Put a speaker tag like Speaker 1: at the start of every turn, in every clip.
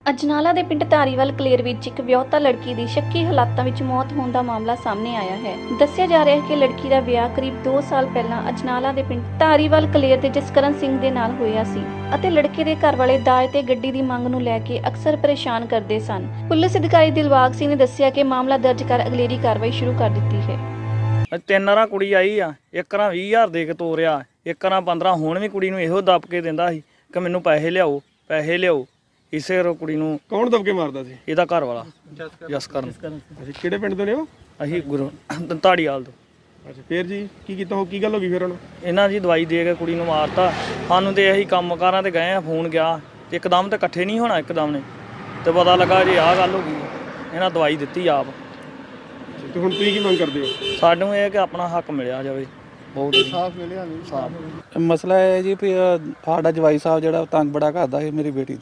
Speaker 1: ਅਜਨਾਲਾ ਦੇ ਪਿੰਡ ਧਾਰੀਵਾਲ ਕਲੇਰ ਵਿੱਚ ਇੱਕ ਵਿਆਹੁਤਾ ਲੜਕੀ ਦੀ ਸ਼ੱਕੀ ਹਾਲਾਤਾਂ ਵਿੱਚ ਮੌਤ ਹੋਣ ਦਾ ਮਾਮਲਾ ਸਾਹਮਣੇ ਆਇਆ ਹੈ। ਦੱਸਿਆ ਜਾ ਰਿਹਾ ਹੈ ਕਿ ਲੜਕੀ ਦਾ ਵਿਆਹ ਕਰੀਬ 2 ਸਾਲ ਪਹਿਲਾਂ ਅਜਨਾਲਾ ਦੇ ਪਿੰਡ ਧਾਰੀਵਾਲ ਕਲੇਰ ਦੇ ਜਸਕਰਨ ਸਿੰਘ ਦੇ ਨਾਲ ਹੋਇਆ ਸੀ ਅਤੇ ਲੜਕੇ ਦੇ ਘਰ ਵਾਲੇ ਦਾਜ ਤੇ ਗੱਡੀ ਦੀ ਮੰਗ ਨੂੰ ਲੈ ਕੇ ਅਕਸਰ ਪਰੇਸ਼ਾਨ ਕਰਦੇ ਸਨ। ਪੁਲਿਸ ਅਧਿਕਾਰੀ ਦਿਲਬਾਗ ਸਿੰਘ ਨੇ ਦੱਸਿਆ ਕਿ ਮਾਮਲਾ ਦਰਜ ਕਰ ਅਗਲੇਰੀ ਕਾਰਵਾਈ ਸ਼ੁਰੂ ਕਰ ਦਿੱਤੀ ਹੈ।
Speaker 2: ਤਿੰਨ ਰਾਂ ਕੁੜੀ ਆਈ ਆ, ਇੱਕ ਰਾਂ 20,000 ਦੇ ਕੇ ਤੋਰਿਆ, ਇੱਕ ਰਾਂ 15। ਹੁਣ ਵੀ ਕੁੜੀ ਨੂੰ ਇਹੋ ਦੱਬ ਕੇ ਦਿੰਦਾ ਸੀ ਕਿ ਮੈਨੂੰ ਪੈਸੇ ਲਿਆਓ। ਇਸੇ ਕੁੜੀ ਨੂੰ
Speaker 3: ਕੌਣ ਦਬਕੇ ਮਾਰਦਾ ਸੀ?
Speaker 2: ਇਹਦਾ ਘਰ ਵਾਲਾ ਜਸਕਰਨ।
Speaker 3: ਕਿਹੜੇ ਪਿੰਡ ਤੋਂ ਨੇ ਉਹ?
Speaker 2: ਅਸੀਂ ਗੁਰੂ ਧਾੜੀਵਾਲ ਤੋਂ।
Speaker 3: ਅੱਛਾ, ਫੇਰ ਜੀ ਕੀ ਕੀਤਾ? ਕੀ ਗੱਲ ਹੋ ਗਈ ਫਿਰ ਹੁਣ?
Speaker 2: ਇਹਨਾਂ ਜੀ ਦਵਾਈ ਦੇ ਕੇ ਕੁੜੀ ਨੂੰ ਮਾਰਤਾ। ਸਾਨੂੰ ਤੇ ਅਸੀਂ ਕੰਮਕਾਰਾਂ ਤੇ ਗਏ ਆ, ਫੋਨ ਗਿਆ ਤੇ ਇੱਕਦਮ ਤੇ ਇਕੱਠੇ ਨਹੀਂ ਹੋਣਾ, ਇੱਕਦਮ ਨੇ ਤੇ ਪਤਾ ਲੱਗਾ ਜੀ ਆਹ ਗੱਲ ਹੋ ਗਈ। ਇਹਨਾਂ ਦਵਾਈ ਦਿੱਤੀ ਆਪ।
Speaker 3: ਤੇ ਹੁਣ ਤੁਸੀਂ ਕੀ ਮੰਗ ਕਰਦੇ ਹੋ?
Speaker 2: ਸਾਨੂੰ ਇਹ ਕਿ ਆਪਣਾ ਹੱਕ ਮਿਲਿਆ ਜਾਵੇ। ਬਹੁਤ ਸਾਫ਼ ਮਿਲਿਆ ਨਹੀਂ ਸਾਫ਼।
Speaker 4: ਮਸਲਾ ਇਹ ਜੀ ਵੀ ਸਾਡਾ ਜਵਾਈ ਸਾਹਿਬ ਜਿਹੜਾ ਤੰਗ ਬੜਾ ਕਰਦਾ ਸੀ ਮੇਰੀ ਬੇਟੀ ਨੂੰ,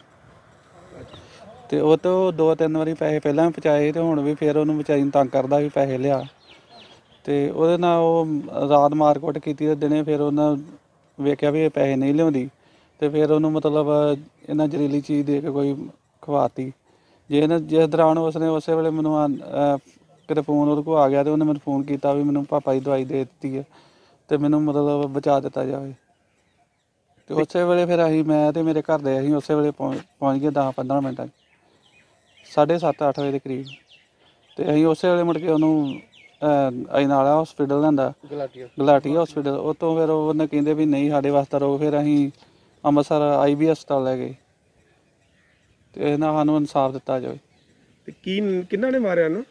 Speaker 4: ਤੇ ਉਹ ਤੋਂ 2-3 ਵਾਰੀ ਪੈਸੇ ਪਹਿਲਾਂ ਵੀ ਪਹੁੰਚਾਏ ਤੇ ਹੁਣ ਵੀ ਫਿਰ ਉਹਨੂੰ ਵਿਚਾਰੀ ਨੂੰ ਤੰਗ ਕਰਦਾ ਵੀ ਪੈਸੇ ਲਿਆ। ਤੇ ਉਹਦੇ ਨਾਲ ਉਹ ਰਾਤ ਮਾਰਕੁੱਟ ਕੀਤੀ ਤੇ ਦਿਨੇ ਫਿਰ ਉਹਨਾਂ ਵੇਖਿਆ ਵੀ ਇਹ ਪੈਸੇ ਨਹੀਂ ਲਿਆਉਂਦੀ ਤੇ ਫਿਰ ਉਹਨੂੰ ਮਤਲਬ ਇਹਨਾਂ ਜ਼ਹਿਰੀਲੀ ਚੀਜ਼ ਦੇ ਕੇ ਕੋਈ ਖਵਾਤੀ। ਜਿਸ ਦੌਰਾਨ ਉਸਨੇ ਉਸੇ ਵੇਲੇ ਮੈਨੂੰ ਕਿਤੇ ਫੋਨ ਉਹਦੇ ਕੋਲ ਆ ਗਿਆ ਤੇ ਉਹਨੇ ਮੈਨੂੰ ਫੋਨ ਕੀਤਾ ਵੀ ਮੈਨੂੰ ਪਾਪਾ ਦੀ ਦਵਾਈ ਦੇ ਦਿੱਤੀ ਹੈ ਤੇ ਮੈਨੂੰ ਮਤਲਬ ਬਚਾ ਦਿੱਤਾ ਜਾਵੇ। ਤੇ ਉਸੇ ਵੇਲੇ ਫਿਰ ਮੈਂ ਤੇ ਮੇਰੇ ਘਰ ਦੇ ਅਸੀਂ ਉਸੇ ਵੇਲੇ ਪਹੁੰਚ ਗਏ 10-15 ਮਿੰਟਾਂ 'ਚ, 7:30-8 ਵਜੇ ਦੇ ਕਰੀਬ। ਤੇ ਅਸੀਂ ਉਸੇ ਵੇਲੇ ਮੁੜ ਕੇ ਉਹਨੂੰ ਅਜਨਾਲਾ ਹਸਪੀਟਲ ਲਿਆਂਦਾ, ਗਲਾਟੀ ਹਸਪੀਟਲ। ਉਹ ਤੋਂ ਫਿਰ ਉਹਨੇ ਕਹਿੰਦੇ ਵੀ ਨਹੀਂ ਸਾਡੇ ਵਾਸਤੇ ਰੋ। ਫਿਰ ਅਸੀਂ ਅੰਮ੍ਰਿਤਸਰ IB ਹਸਪਤਾਲ ਲੈ ਗਏ ਤੇ ਇਹਨਾਂ ਸਾਨੂੰ ਇਨਸਾਫ ਦਿੱਤਾ ਜਾਵੇ।
Speaker 3: ਤੇ ਕਿਹਨਾਂ ਨੇ ਮਾਰਿਆ ਉਹਨੂੰ?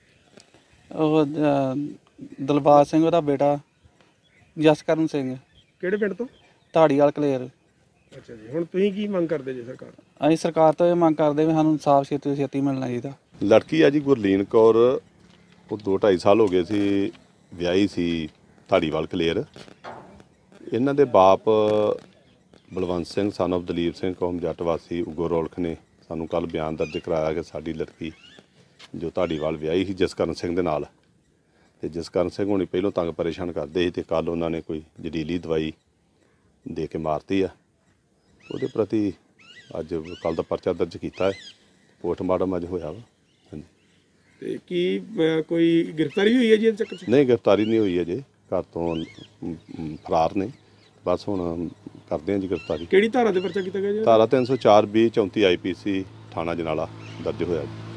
Speaker 4: ਉਹ ਦਿਲਬਾਗ ਸਿੰਘ ਉਹਦਾ ਬੇਟਾ, ਜਸਕਰਨ ਸਿੰਘ।
Speaker 3: ਕਿਹੜੇ ਪਿੰਡ ਤੋਂ?
Speaker 4: ਧਾੜੀਵਾਲ ਕਲੇਰ।
Speaker 3: ਅੱਛਾ ਜੀ, ਹੁਣ ਤੁਸੀਂ ਕੀ ਮੰਗ ਕਰਦੇ ਜੀ ਸਰਕਾਰ?
Speaker 4: ਅਸੀਂ ਸਰਕਾਰ ਤੋਂ ਇਹ ਮੰਗ ਕਰਦੇ ਵੀ ਸਾਨੂੰ ਇਨਸਾਫ ਛੇਤੀ ਤੋਂ ਛੇਤੀ ਮਿਲਣਾ ਚਾਹੀਦਾ।
Speaker 5: ਲੜਕੀ ਆ ਜੀ ਗੁਰਲੀਨ ਕੌਰ, ਉਹ 2-2.5 ਸਾਲ ਹੋ ਗਏ ਸੀ ਵਿਆਹੀ ਸੀ ਧਾੜੀਵਾਲ ਕਲੇਰ। ਇਹਨਾਂ ਦੇ ਬਾਪ ਬਲਵੰਤ ਸਿੰਘ son of ਦਲੀਪ ਸਿੰਘ ਕੌਮ ਜੱਟ ਵਾਸੀ ਉਗੋ ਰੋਲਖ ਨੇ ਸਾਨੂੰ ਕੱਲ੍ਹ ਬਿਆਨ ਦਰਜ ਕਰਾਇਆ ਕਿ ਸਾਡੀ ਲੜਕੀ ਜੋ ਧਾੜੀਵਾਲ ਵਿਆਹੀ ਸੀ ਜਸਕਰਨ ਸਿੰਘ ਦੇ ਨਾਲ, ਤੇ ਜਸਕਰਨ ਸਿੰਘ ਹੋਣੀ ਪਹਿਲੋਂ ਤੰਗ ਪਰੇਸ਼ਾਨ ਕਰਦੇ ਸੀ ਤੇ ਕੱਲ੍ਹ ਉਹਨਾਂ ਨੇ ਕੋਈ ਜ਼ਹਿਰੀਲੀ ਦਵਾਈ ਦੇ ਕੇ ਮਾਰਤੀ ਆ। ਉਹਦੇ ਪ੍ਰਤੀ ਅੱਜ ਕੱਲ੍ਹ ਦਾ ਪਰਚਾ ਦਰਜ ਕੀਤਾ ਹੈ। ਪੋਸਟਮਾਰਟਮ ਅੱਜ ਹੋਇਆ ਵਾ। ਹਾਂਜੀ।
Speaker 3: ਤੇ ਕੀ ਕੋਈ ਗ੍ਰਿਫਤਾਰੀ ਹੋਈ ਹੈ ਜੀ ਇਹਦੇ ਚੱਕਰ 'ਚ?
Speaker 5: ਨਹੀਂ, ਗ੍ਰਿਫਤਾਰੀ ਨਹੀਂ ਹੋਈ ਅਜੇ, ਘਰ ਤੋਂ ਫਰਾਰ ਨੇ। ਬਸ ਹੁਣ ਕਰਦੇ ਹਾਂ ਜੀ ਗ੍ਰਿਫਤਾਰੀ।
Speaker 3: ਕਿਹੜੀ ਧਾਰਾ 'ਤੇ ਪਰਚਾ ਕੀਤਾ ਗਿਆ ਜੀ?
Speaker 5: ਧਾਰਾ 304B 34 IPC ਥਾਣਾ ਅਜਨਾਲਾ ਦਰਜ ਹੋਇਆ ਜੀ।